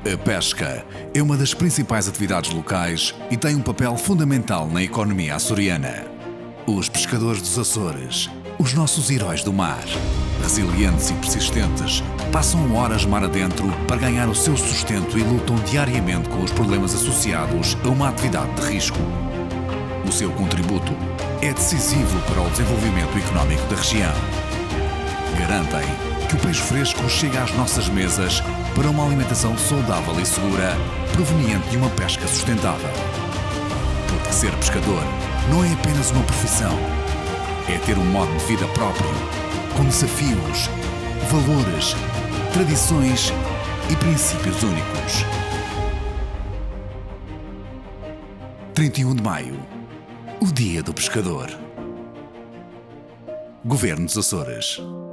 A pesca é uma das principais atividades locais e tem um papel fundamental na economia açoriana. Os pescadores dos Açores, os nossos heróis do mar, resilientes e persistentes, passam horas mar adentro para ganhar o seu sustento e lutam diariamente com os problemas associados a uma atividade de risco. O seu contributo é decisivo para o desenvolvimento económico da região. Garantem que o peixe fresco chega às nossas mesas para uma alimentação saudável e segura, proveniente de uma pesca sustentável. Porque ser pescador não é apenas uma profissão, é ter um modo de vida próprio, com desafios, valores, tradições e princípios únicos. 31 de maio, o Dia do Pescador. Governo dos Açores.